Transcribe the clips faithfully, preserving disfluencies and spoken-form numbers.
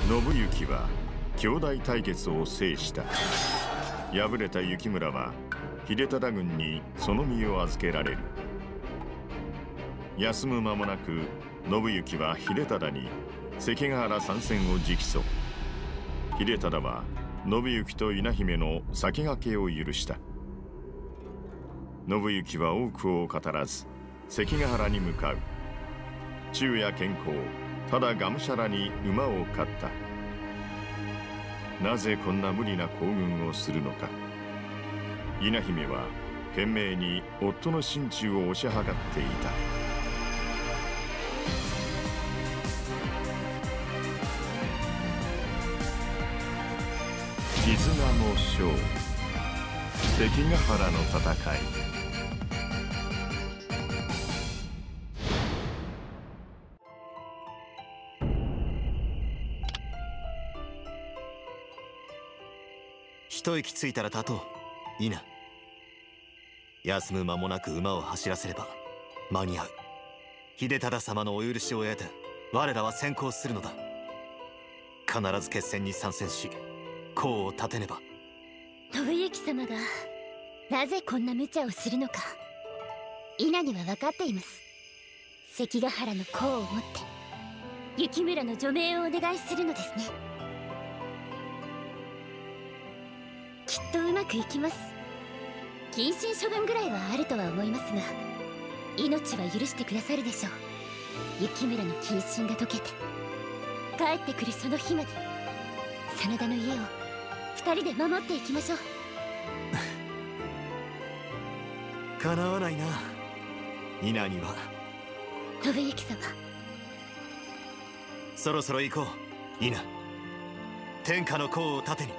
信行は兄弟対決を制した。敗れた幸村は秀忠軍にその身を預けられる。休む間もなく信行は秀忠に関ヶ原参戦を直訴。秀忠は信行と稲姫の先駆けを許した。信行は多くを語らず関ヶ原に向かう。昼夜健康、ただがむしゃらに馬を飼った。なぜこんな無理な行軍をするのか。稲姫は懸命に夫の心中を推し量っていた。絆の章、関ヶ原の戦い。 一息ついたら立とう。いいな。休む間もなく馬を走らせれば間に合う。秀忠様のお許しを得て我らは先行するのだ。必ず決戦に参戦し功を立てねば。 信行様がなぜこんな無茶をするのか稲には分かっています。関ヶ原の功をもって幸村の除名をお願いするのですね。きっとうまくいきます。謹慎処分ぐらいはあるとは思いますが命は許してくださるでしょう。幸村の謹慎が解けて帰ってくるその日まで真田の家を二人で守っていきましょう。 叶わないな稲には。 信行様、 そろそろ行こう稲。天下の功を盾に。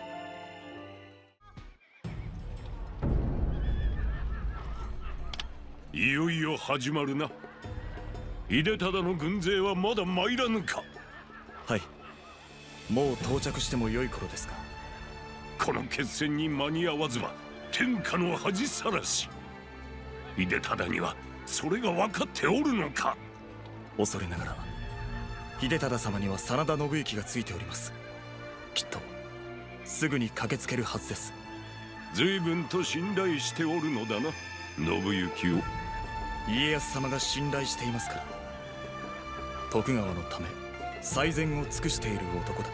いよいよ始まるな。秀忠の軍勢はまだ参らぬか。 はい、もう到着しても良い頃ですか。 この決戦に間に合わずは天下の恥さらし。秀忠にはそれが分かっておるのか。 恐れながら秀忠様には真田信行がついております。きっとすぐに駆けつけるはずです。 随分と信頼しておるのだな信行を。 家康様が信頼していますから。徳川のため最善を尽くしている男だ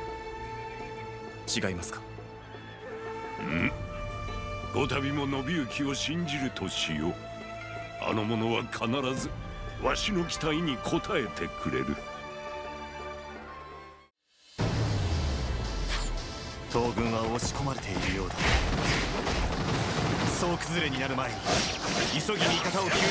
と。違いますか。 うん、こたびも信行を信じるとしよう。あの者は必ずわしの期待に応えてくれる。 東軍は押し込まれているようだ。総崩れになる前に急ぎ味方を救援する。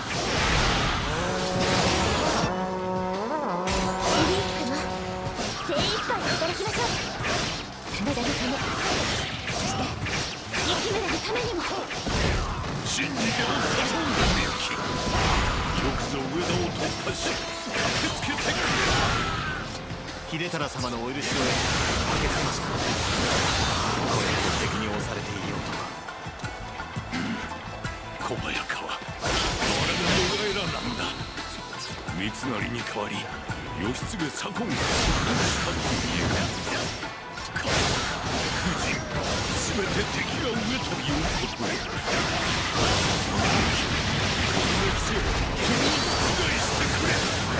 信行様、精一杯働きましょう。真田のため、そして幸村のためにも。 信じておったぞ信行。よくぞ上田を突破し駆けつけてくれ。 秀忠様のお許しを得て駆けつけました。これほど敵に押されているようとは。 小早川、我が野良選なんだ。三成に代わり義経左近がしたと言える。か夫人全て敵が上ということへ。この熱を覆してくれ。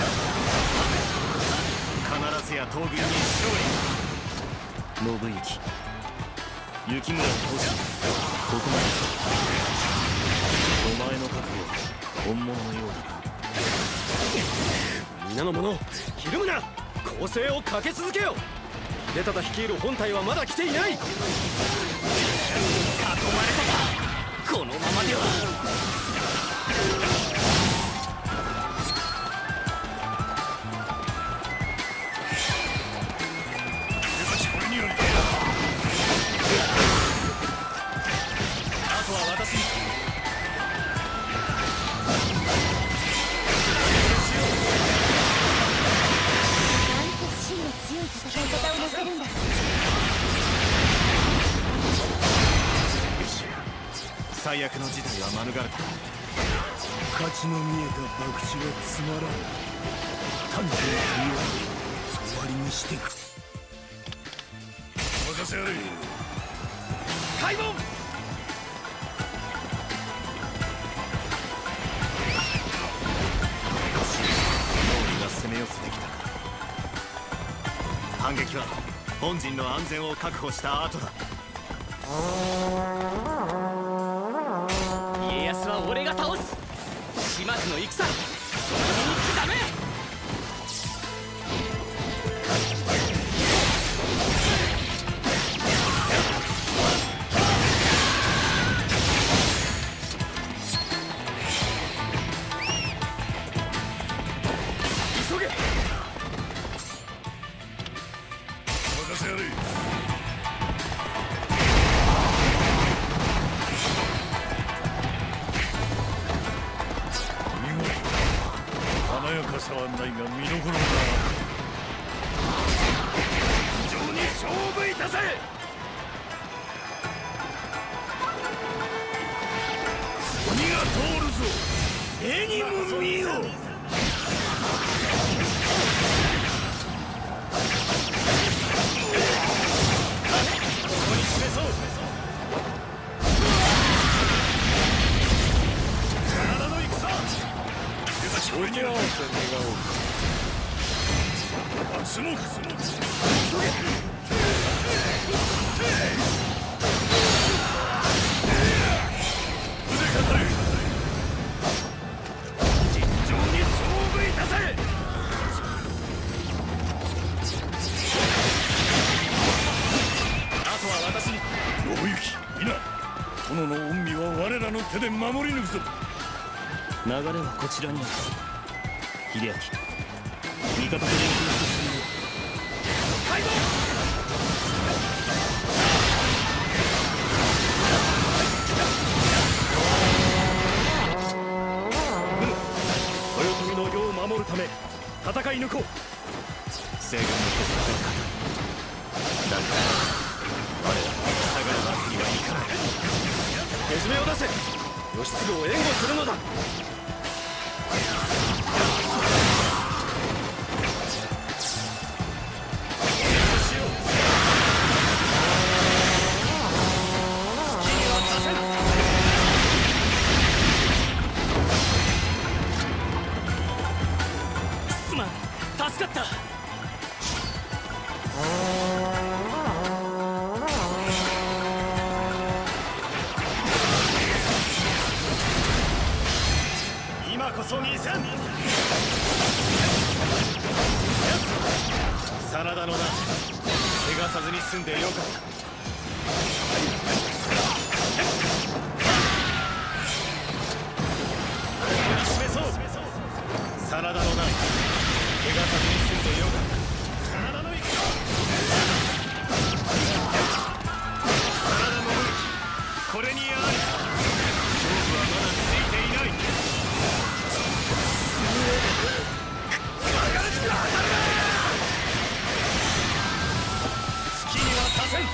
必ずや東軍に勝利。 信行、幸村を倒しここまで。お前の覚悟は本物のようだな。 皆の者、ひるむな。攻勢をかけ続けよ。秀忠率いる本隊はまだ来ていない。囲まれたか。このままでは。あとは私に。 戦い方をなさるんだ。 最悪の事態は免れた。 勝ちの見えた博打はつまらん。単純に終わりにしてく。 せやれ。 開門。 攻め寄せてきたか。反撃は本陣の安全を確保した後だ。 家康は俺が倒す。島津の戦、その身に刻め。急げ。 任せやれ。華やかさはないが見どころが非常に勝負いたせ。鬼が通るぞ。目にも見よ。 ここに示そう。 体の戦。俺に合わせ願おう。スモークスモーク。腕飾れ。尋常に勝負いたせ。 あとは私に。 信行、皆殿の恩義は我らの手で守り抜くぞ。 流れはこちらにある。秀明、味方と連携して進む。開門。豊臣の世を守るため戦い抜こう。 西軍の結束が固い。だが我らも下がるわけにはいかない。 手締めを出せ。義継を援護するのだ。すまん、助かった。今こそ見せん。真田の名、汚さずに済んでよかった。示そう。真田の名、汚さずに済んでよかった。真田の戦。真田の武器、これにあり。勝負はまだついていない。月にはさせん。いや、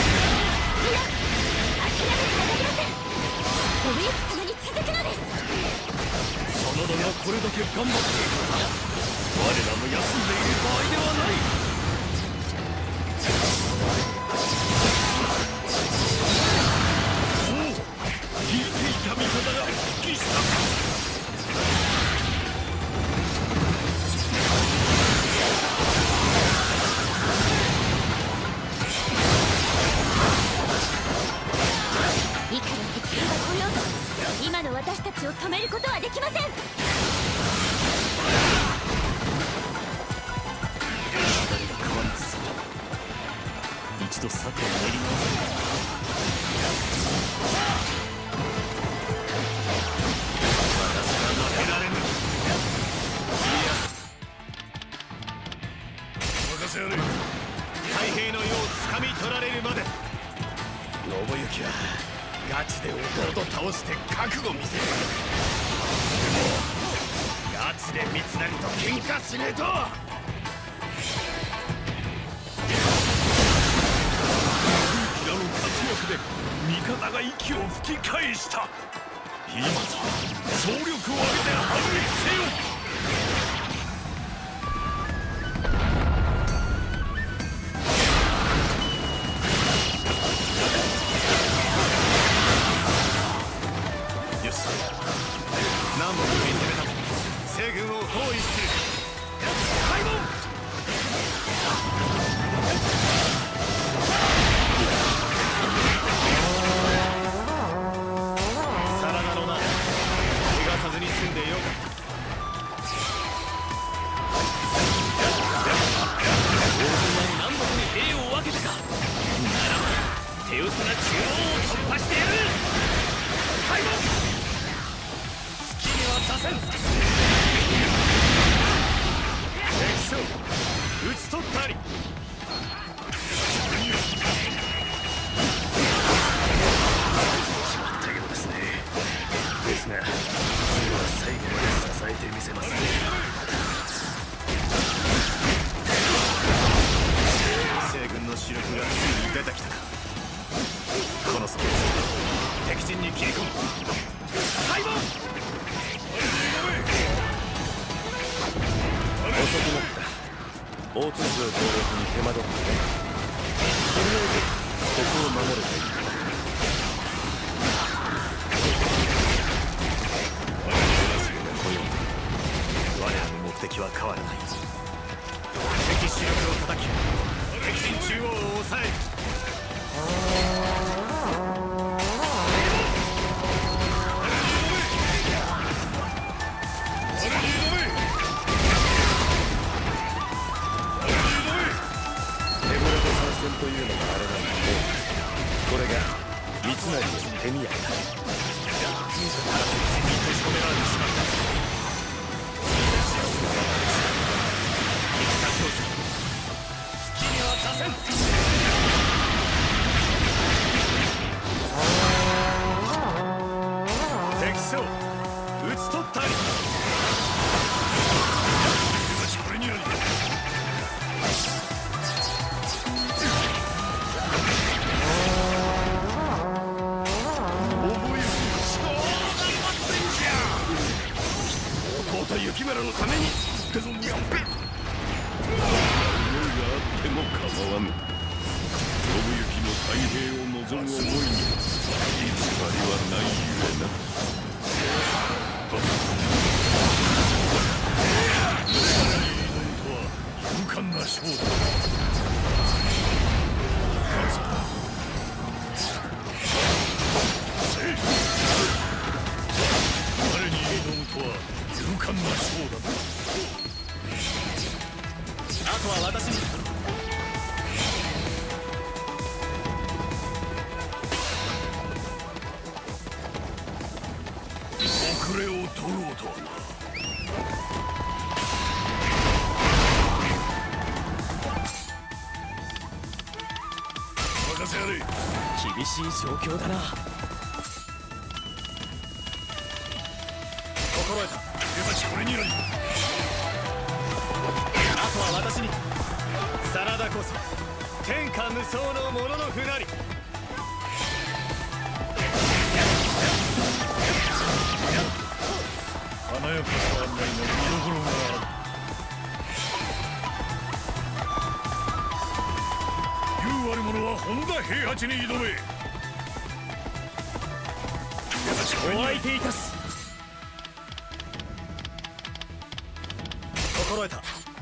諦めてはなりません。お上様に続くのです。真田がこれだけ頑張っているから我らも休んでいる場合ではない。おお、引いていた味方が復帰した。いくら敵兵が来ようと今の私たちを止めることはできません。一度策を練り直せ。私は負けられぬ。 任せやれ。 太平の世をつかみ取られるまで。信行はガチで弟を倒して覚悟見せる。でもガチで三成と喧嘩しねえと。平の活躍で味方が息を吹き返した。今ぞ総力を挙げて反撃せよ。 攻め立て西軍を包囲する。開門。真田のな、逃がさずに済んでよかった。南北に兵を分けたか。ならば手薄な中央を突破してやる。開門。隙にはさせん。敵将討ち取ったり。しまったようですね。ですが今は最後まで支えてみせます。西軍の主力がついに出てきたか。このスペース敵陣に切り込む。開門。遅くなった。大津城攻略に手間取ってね。とりあえずここを守ればいい。我らの目的は変わらない。敵主力を叩き敵陣中央を抑える。というのがあれなんだね。これが三成への手土産だ。自ら敵陣に閉じ込められてしまった。戦調査隙にはさせん。敵将討ち取ったり。これにより雪村のためにってぞ。やっべ。思いがあっても構わぬ。信行の太平を望む思いに偽りはないゆえな。とは勇敢な勝負だ。彼に挑むとは勇敢な勝負だ。あとは私に。遅れを取ろうとはな。任せやれ。厳しい状況だな。心得た。これによりあとは私に。真田こそ天下無双のもののふなり。華やかさ案内の見どころがある。言うある者は本田平八に挑め。お相手いたす。心得た。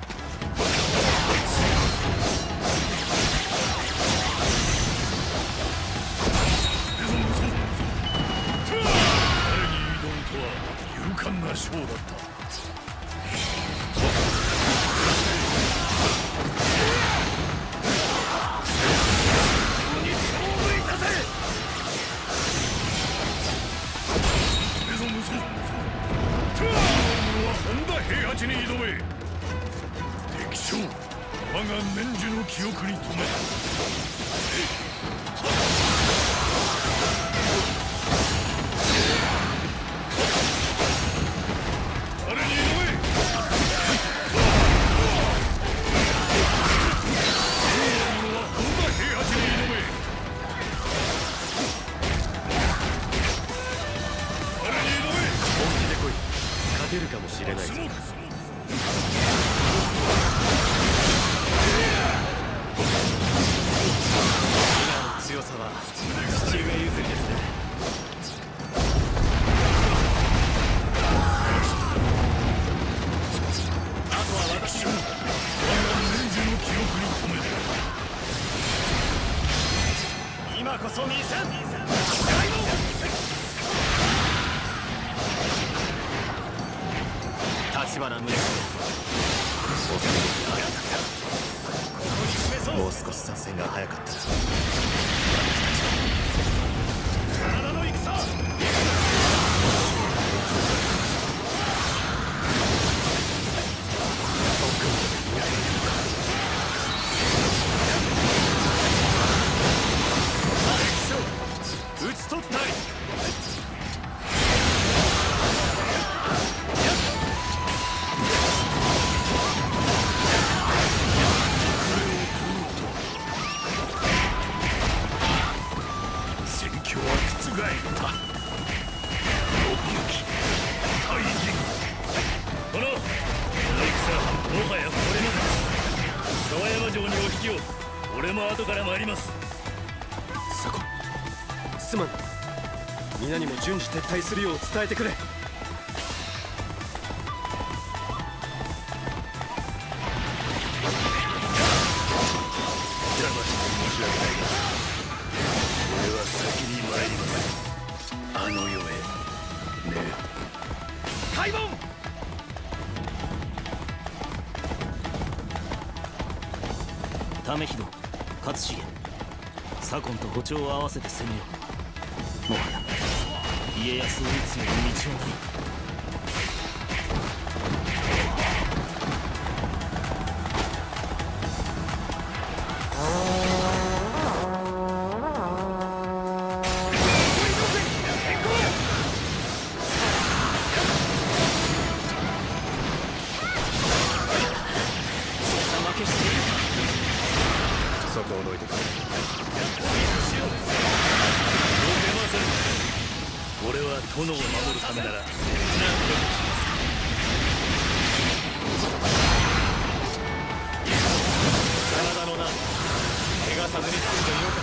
彼に挑むとは勇敢な将だった。に勝負いたせ。無双無双。本田平八に挑め。敵将我が年寿の記憶に留め。あれに挑め。本田平八に挑め。あれに挑め。本気で来い。勝てるかもしれないぞ。強さは父上譲りですね。 石原宗もう少し参戦が早かったら体の戦討ち取ったり俺も後から参ります。 サコン、すまん。皆にも順次撤退するよう伝えてくれ。 邪魔して申し訳ないが、俺は先に参ります。あの世へね。開門。 為秀、勝重、左近と歩調を合わせて攻めよう。もはや家康を討つよう道はない。 そこを除いてくれ。俺は殿を守るためなら何でもします。真田のな、怪我さずに済んでよかった。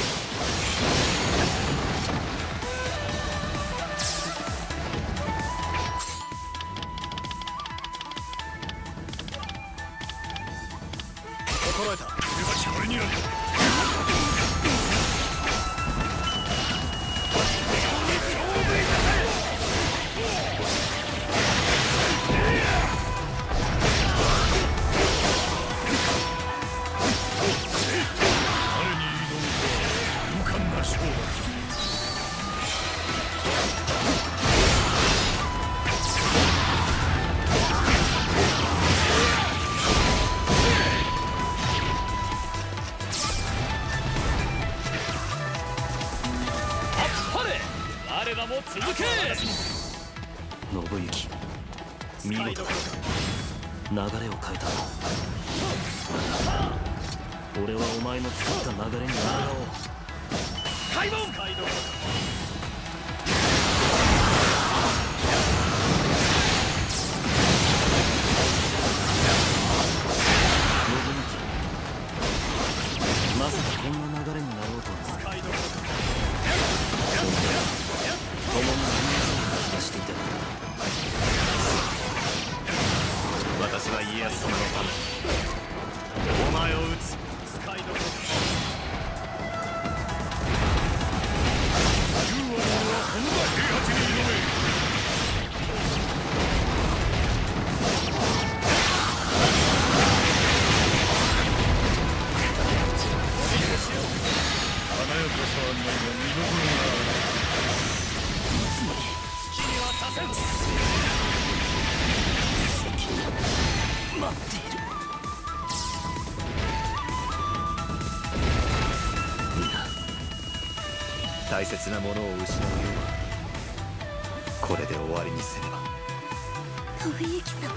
心得た。俺にある。我らも続け。信行、見事だ。流れを変えた。俺はお前の作った流れに従おう。開門。まさかこんな流れになろうとは。共に人生を出していた。私は家康様のためお前を討つ。 待っている。 皆大切なものを失うようこれで終わりにせねば。 信行様。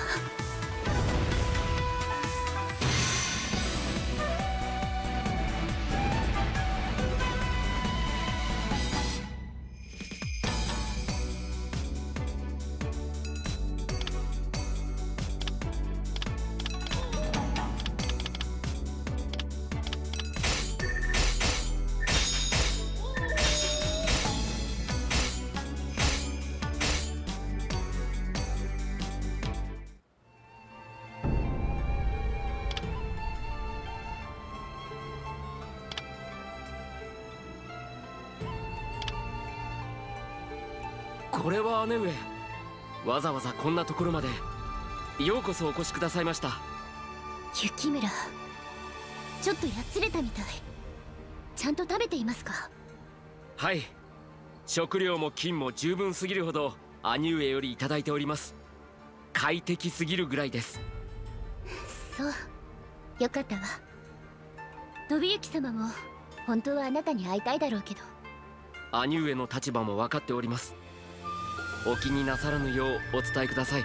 これは姉上、わざわざこんなところまでようこそお越しくださいました。 雪村、ちょっとやつれたみたい。ちゃんと食べていますか？ はい、食料も金も十分すぎるほど兄上よりいただいております。快適すぎるぐらいです。 そう、よかったわ。信行様も本当はあなたに会いたいだろうけど。 兄上の立場も分かっております。お気になさらぬようお伝えください。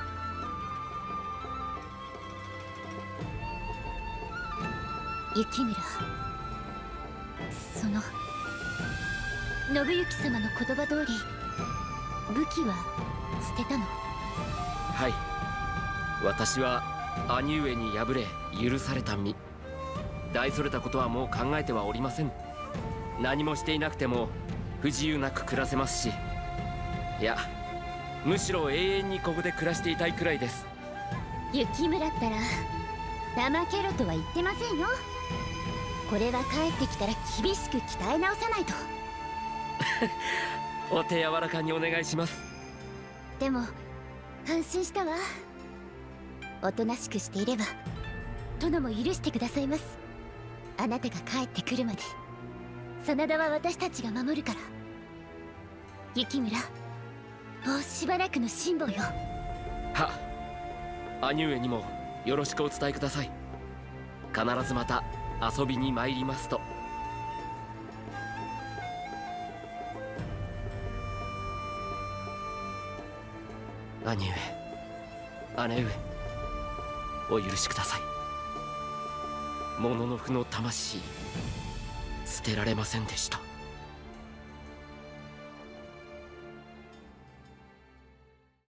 雪村、その信行様の言葉通り武器は捨てたの？ はい、私は兄上に敗れ許された身。大それたことはもう考えてはおりません。何もしていなくても不自由なく暮らせますし、いやむしろ永遠にここで暮らしていたいくらいです。 雪村ったら怠けろとは言ってませんよ。これは帰ってきたら厳しく鍛え直さないと。 お手柔らかにお願いします。 でも安心したわ。おとなしくしていれば殿も許してくださいます。あなたが帰ってくるまで真田は私たちが守るから。雪村、もうしばらくの辛抱よ。 はっ、兄上にもよろしくお伝えください。必ずまた遊びに参りますと。兄上、姉上、お許しください。もののふの魂捨てられませんでした。